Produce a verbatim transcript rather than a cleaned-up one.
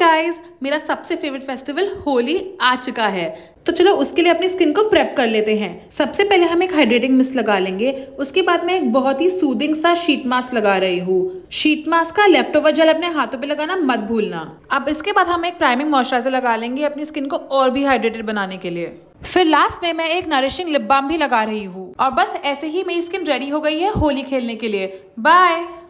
Guys, मेरा सबसे favourite festival Holi आ चुका है, तो चलो उसके लिए अपनी स्किन को प्रेप कर लेते हैं। सबसे पहले हम एक हाइड्रेटिंग मिस्ट लगा लेंगे। उसके बाद मैं एक बहुत ही सूदिंग सा शीट मास्क लगा रही हूँ। शीट मास्क का लेफ्ट ओवर जेल अपने हाथों पे लगाना मत भूलना। अब इसके बाद हम एक प्राइमिंग मॉइस्चराइजर लगा लेंगे अपनी स्किन को और भी हाइड्रेटेड बनाने के लिए। फिर लास्ट में मैं एक नरिशिंग लिप बाम भी लगा रही हूँ। और बस ऐसे ही मेरी स्किन रेडी हो गई है होली खेलने के लिए। बाय।